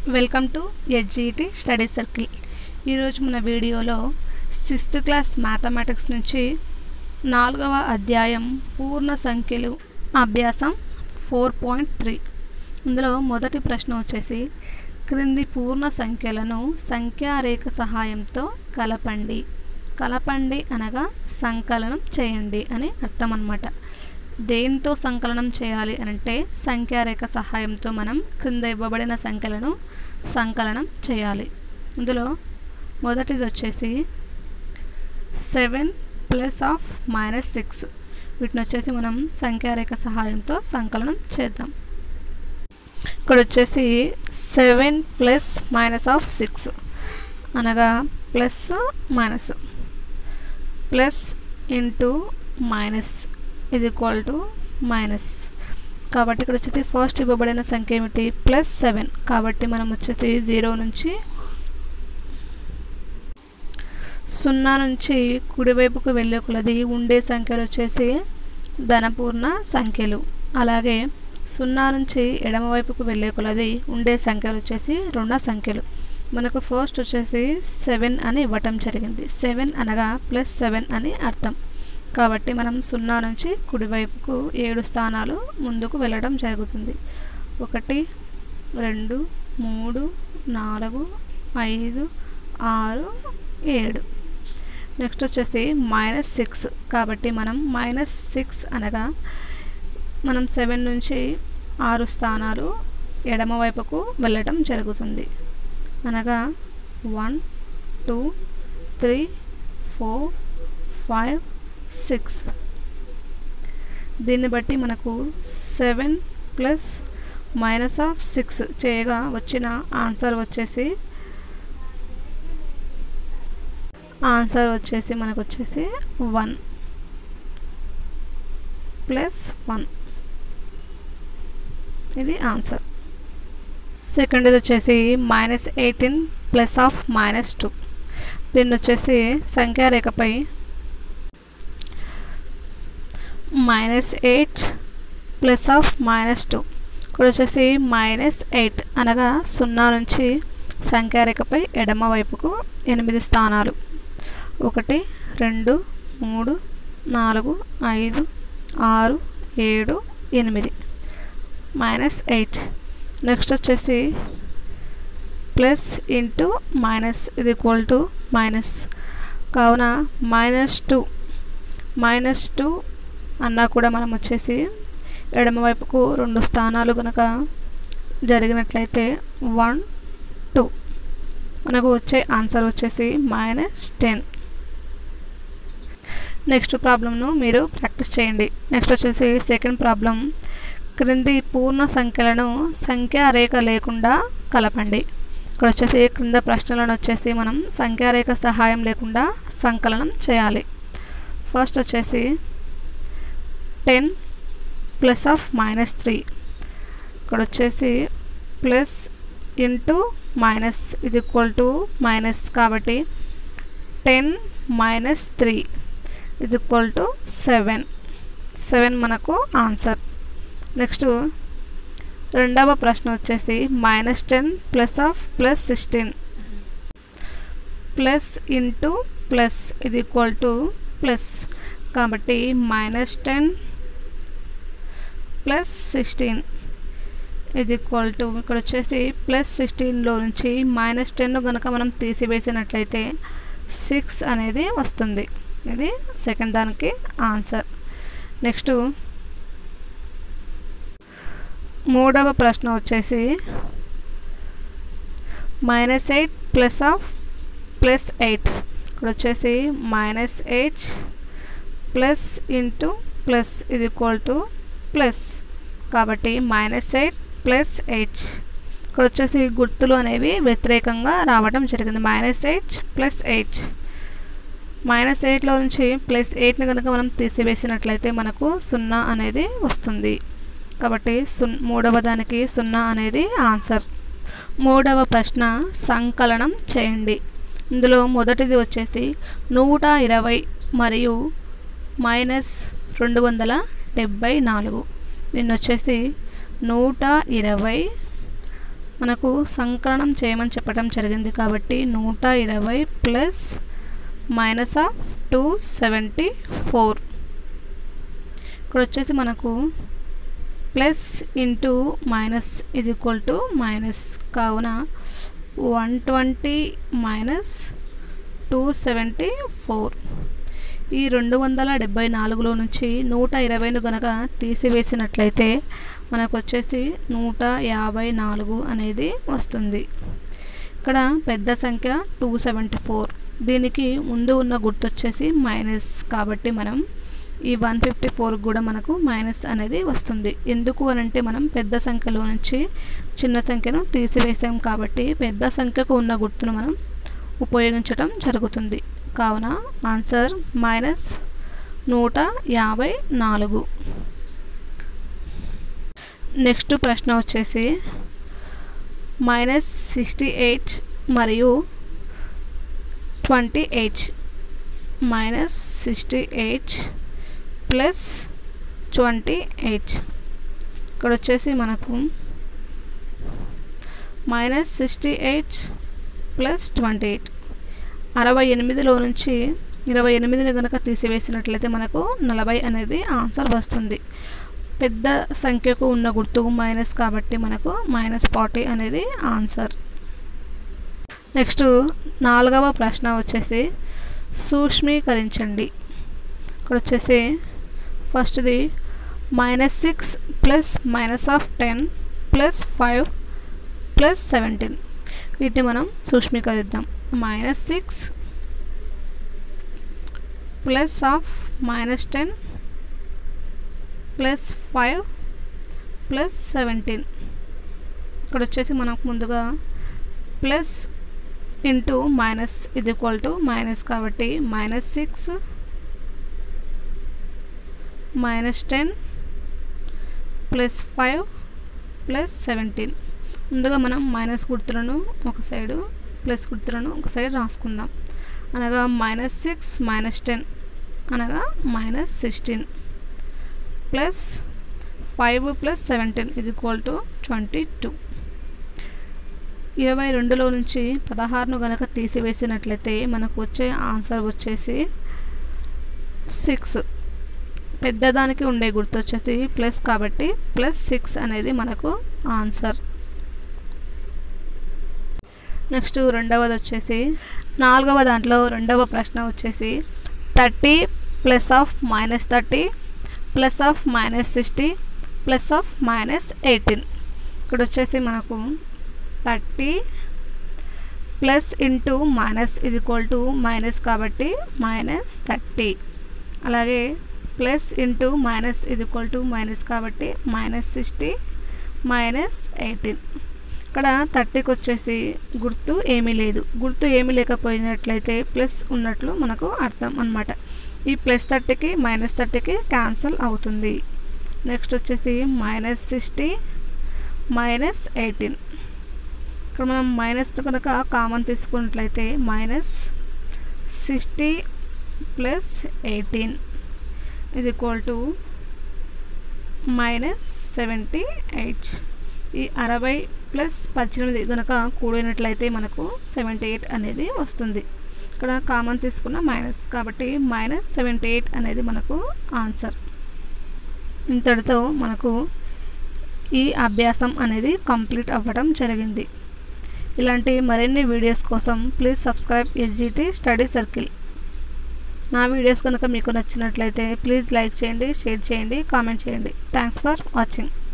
Welcome to SGT study circle. ఈరోజు మన వీడియోలో 6th క్లాస్ మ్యాథమెటిక్స్ నుంచి 4వ అధ్యాయం పూర్ణ సంఖ్యలు అభ్యాసం 4.3. ఇందులో మొదటి ప్రశ్న వచ్చేసి క్రింది పూర్ణ సంఖ్యలను సంఖ్యారేఖ సహాయంతో కలపండి. కలపండి అనగా సంకలనం చేయండి అని అర్థం అన్నమాట. దేంతో సంకలనం చేయాలి అంటే సంఖ్యారేఖ సహాయంతో మనం క్రింద ఇవ్వబడిన సంఖ్యలను సంకలనం చేయాలి. ఇందులో మొదటిది వచ్చేసి 7 ప్లస్ ఆఫ్ -6. వీటిని వచ్చేసి మనం సంఖ్యారేఖ సహాయంతో సంకలనం చేద్దాం. ఇక్కడ వచ్చేసి 7 ప్లస్ -6 అనగా plus minus plus into minus is equal to minus. కాబట్టి ఇక్కడ వచ్చేసి ఫస్ట్ ఇవ్వబడిన సంఖ్య ఏమిటి +7. కాబట్టి మనం వచ్చేసి 0 నుంచి 0 నుంచి కుడివైపుకు వెళ్ళే కొలది ఉండే సంఖ్యలు వచ్చేసి ధనపూర్ణ సంఖ్యలు. అలాగే 0 నుంచి ఎడమవైపుకు వెళ్ళే కొలది ఉండే సంఖ్యలు వచ్చేసి రుణ సంఖ్యలు. మనకు ఫస్ట్ వచ్చేసి 7 అని ఇవ్వటం జరిగింది. 7 అనగా +7 అని అర్థం. కాబట్టి మనం 0 నుంచి కుడివైపుకు 7 స్థానాలు ముందుకు వెళ్ళడం జరుగుతుంది. 1 2 3 4 5 6 7. నెక్స్ట్ వచ్చేసి -6. కాబట్టి మనం -6 అనగా మనం 7 నుంచి 6 స్థానాలు ఎడమవైపుకు వెళ్ళటం జరుగుతుంది. అనగా 1 2 3 4 5 6. దీన్ని బట్టి మనకు 7 ప్లస్ -6 చేయగా వచ్చిన ఆన్సర్ వచ్చేసి మనకు వచ్చేసి 1 ప్లస్ 1. ఇది ఆన్సర్. సెకండ్ వచ్చేసి -18 ప్లస్ ఆఫ్ -2. దీన్ని వచ్చేసి సంఖ్యారేఖపై -8 ప్లస్ ఆఫ్ -2. ఇక్కడ వచ్చేసి -8 అనగా 0 నుంచి సంఖ్యారేఖపై ఎడమ వైపుకు 8 స్థానాలు 1 2 3 4 5 6 7 8 -8. నెక్స్ట్ వచ్చేసి ప్లస్ ఇంటూ మైనస్ ఇది ఈక్వల్ టు మైనస్. కావున -2 అన్నా కూడా మనం వచ్చేసి ఎడమవైపుకు 2 స్థానాలు కనుక జరిగినట్లయితే 1 2 మనకు వచ్చే ఆన్సర్ వచ్చేసి -10. నెక్స్ట్ ప్రాబ్లంను మీరు ప్రాక్టీస్ చేయండి. నెక్స్ట్ వచ్చేసి సెకండ్ ప్రాబ్లం క్రింది పూర్ణ సంఖ్యలను సంఖ్యారేఖ లేకుండా కలపండి. ఇక్కడ వచ్చేసి క్రింద ప్రశ్నలను వచ్చేసి మనం సంఖ్యారేఖ సహాయం లేకుండా సంకలనం చేయాలి. ఫస్ట్ వచ్చేసి 10 ప్లస్ ఆఫ్ -3. ఇక్కడ వచ్చేసి ప్లస్ ఇంటూ మైనస్ ఇది ఈక్వల్ టు మైనస్. కాబట్టి 10 - 3 ఇది ఈక్వల్ టు 7 మనకు ఆన్సర్. నెక్స్ట్ రెండవ ప్రశ్న వచ్చేసి -10 plus of +16 plus into plus ఇది ఈక్వల్ టు ప్లస్. కాబట్టి -10 ప్లస్ 16 ఇది ఈక్వల్ టు ఇక్కడ వచ్చేసి +16లో నుంచి -10 కనుక మనం తీసివేసినట్లయితే 6 అనేది వస్తుంది. ఇది సెకండ్ దానికి ఆన్సర్. నెక్స్ట్ మూడవ ప్రశ్న వచ్చేసి -8 ప్లస్ ఆఫ్ +8. ఇక్కడ వచ్చేసి -8 ప్లస్ ఇంటూ ప్లస్ ఇది ఈక్వల్ టు ప్లస్. కాబట్టి -8 ప్లస్ 8. ఇక్కడ వచ్చేసి గుర్తులు అనేవి వ్యతిరేకంగా రావడం జరిగింది. -8 ప్లస్ 8. -8లో నుంచి +8ని కనుక మనం తీసివేసినట్లయితే మనకు 0 అనేది వస్తుంది. కాబట్టి మూడవ దానికి 0 అనేది ఆన్సర్. మూడవ ప్రశ్న సంకలనం చేయండి. ఇందులో మొదటిది వచ్చేసి 120 మరియు -274. దీన్ని వచ్చేసి 120 మనకు సంకలనం చేయమని చెప్పడం జరిగింది కాబట్టి 120 ప్లస్ మైనస్ ఆఫ్ 274. ఇక్కడ వచ్చేసి మనకు ప్లస్ ఇంటూ మైనస్ ఇది ఈక్వల్ టు మైనస్, కావున 120 మైనస్ 274. ఈ 274లో నుంచి 120ను కనుక తీసివేసినట్లయితే మనకు వచ్చేసి 154 అనేది వస్తుంది. ఇక్కడ పెద్ద సంఖ్య 274, దీనికి ముందు ఉన్న గుర్తు వచ్చేసి మైనస్, కాబట్టి మనం ఈ 154 కూడా మనకు మైనస్ అనేది వస్తుంది. ఎందుకు అనంటే మనం పెద్ద సంఖ్యలో నుంచి చిన్న సంఖ్యను తీసివేసాం కాబట్టి పెద్ద సంఖ్యకు ఉన్న గుర్తును మనం ఉపయోగించటం జరుగుతుంది. కావున ఆన్సర్ మైనస్ 154. నెక్స్ట్ ప్రశ్న వచ్చేసి -68 మరియు 28. -68 ప్లస్ 28. ఇక్కడ వచ్చేసి మనకు -68 ప్లస్ 28. 68లో నుంచి 28ని కనుక తీసివేసినట్లయితే మనకు 40 అనేది ఆన్సర్ వస్తుంది. పెద్ద సంఖ్యకు ఉన్న గుర్తు మైనస్ కాబట్టి మనకు -40 అనేది ఆన్సర్. నెక్స్ట్ 4వ ప్రశ్న వచ్చేసి సూక్ష్మీకరించండి. ఇక్కడ వచ్చేసి ఫస్ట్ది -6 plus minus of 10 plus 5 plus 17. వీటిని మనం సూక్ష్మీకరిద్దాం. -6 ప్లస్ ఆఫ్ -10 ప్లస్ 5 ప్లస్ 17. ఇక్కడ వచ్చేసి మనకు ముందుగా ప్లస్ ఇంటూ మైనస్ ఇది ఈక్వల్ టు మైనస్ కాబట్టి -6 -10 ప్లస్ 5 ప్లస్ 17. ముందుగా మనం మైనస్ గుర్తులను ఒక సైడు ప్లస్ గుర్తులను ఒక సైడ్ రాసుకుందాం. అనగా -6 -10 అనగా -16 ప్లస్ 5 ప్లస్ 17 ఇది ఈక్వల్ టు 22. 22లో నుంచి 16ను కనుక తీసివేసినట్లయితే మనకు వచ్చే ఆన్సర్ వచ్చేసి 6. పెద్దదానికి ఉండే గుర్తు వచ్చేసి ప్లస్ కాబట్టి +6 అనేది మనకు ఆన్సర్. నెక్స్ట్ రెండవది వచ్చేసి 4వ దాంట్లో రెండవ ప్రశ్న వచ్చేసి 30 plus of -30 plus of -60 plus of -18. ఇక్కడ వచ్చేసి మనకు 30 ప్లస్ ఇంటూ మైనస్ ఇది ఈక్వల్ టు మైనస్ కాబట్టి -30. అలాగే ప్లస్ ఇంటూ మైనస్ ఇది ఈక్వల్ టు మైనస్ కాబట్టి -60 -18. ఇక్కడ 30కి వచ్చేసి గుర్తు ఏమీ లేదు. గుర్తు ఏమీ లేకపోయినట్లయితే ప్లస్ ఉన్నట్లు మనకు అర్థం అన్నమాట. ఈ +30కి -30కి క్యాన్సిల్ అవుతుంది. నెక్స్ట్ వచ్చేసి -60 -18. ఇక్కడ మనం మైనస్ కనుక కామన్ తీసుకున్నట్లయితే -60 ప్లస్ 18 ఇది ఈక్వల్ టు -78. ఈ 60 ప్లస్ 18 కనుక కూడినట్లయితే మనకు 78 అనేది వస్తుంది. ఇక్కడ కామన్ తీసుకున్న మైనస్ కాబట్టి -78 అనేది మనకు ఆన్సర్. ఇంతటితో మనకు ఈ అభ్యాసం అనేది కంప్లీట్ అవ్వడం జరిగింది. ఇలాంటి మరిన్ని వీడియోస్ కోసం please subscribe SGT study circle. నా వీడియోస్ కనుక మీకు నచ్చినట్లయితే ప్లీజ్ లైక్ చేయండి, షేర్ చేయండి, కామెంట్ చేయండి. Thanks for watching.